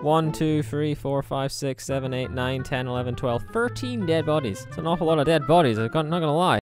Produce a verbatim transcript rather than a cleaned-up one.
one, two, three, four, five, six, seven, eight, nine, ten, eleven, twelve, thirteen dead bodies. It's an awful lot of dead bodies, I'm not gonna lie.